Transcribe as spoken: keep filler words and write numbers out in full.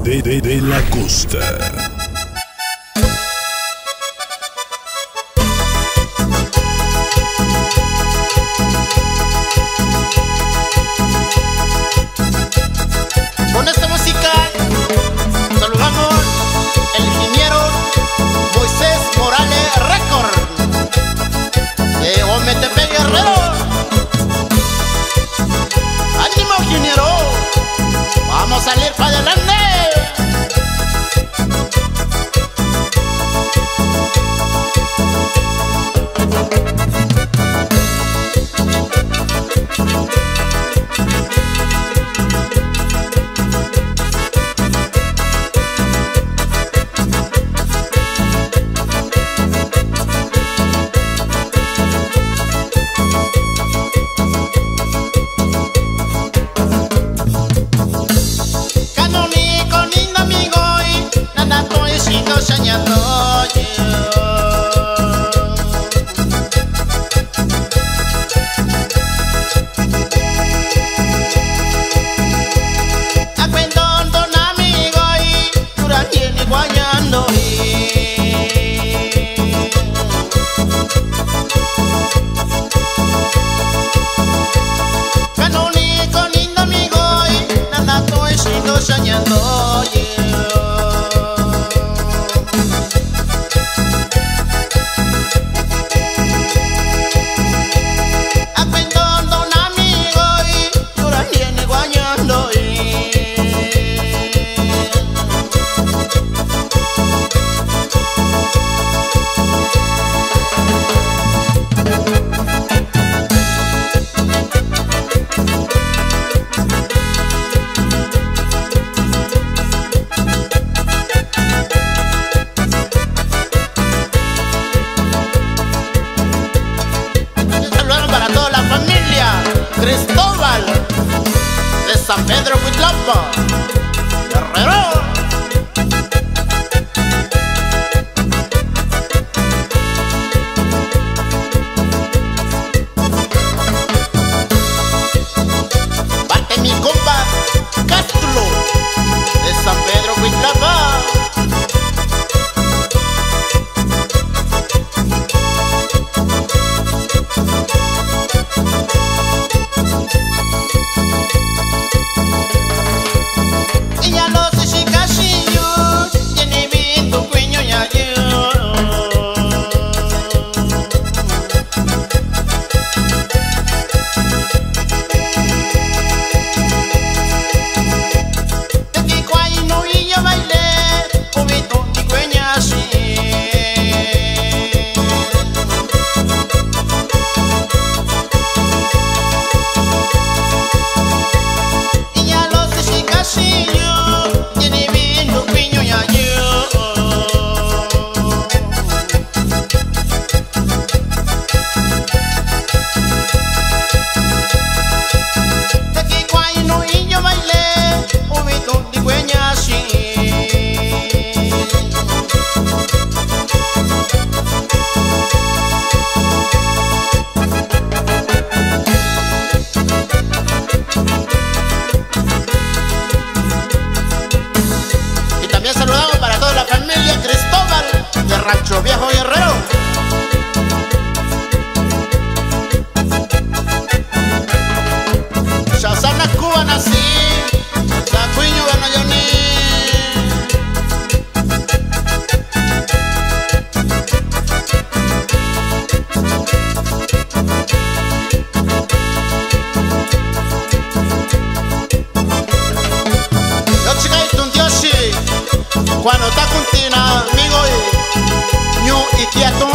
de, de, de la costa. Con esta música saludamos el ingeniero Moisés Morales Record de Ometepe Guerrero. ¡Ánimo, ingeniero! ¡Vamos a salir para adelante! Soñando yo. Acuendo un amigo y dura tiene guayando canónico lindo amigo y nada estoy siendo soñando yo. Cristóbal de San Pedro Huitlapa, Guerrero. Parte mi compa Castro de San Pedro Huitlapa. Saludamos para toda la familia Cristóbal de Rancho Viejo Guerrero. Chazana Cuba nací, Sacuiño Ganayaní. Yo chica y Tundioshi cuando está contigo, amigo, y ñu y tía.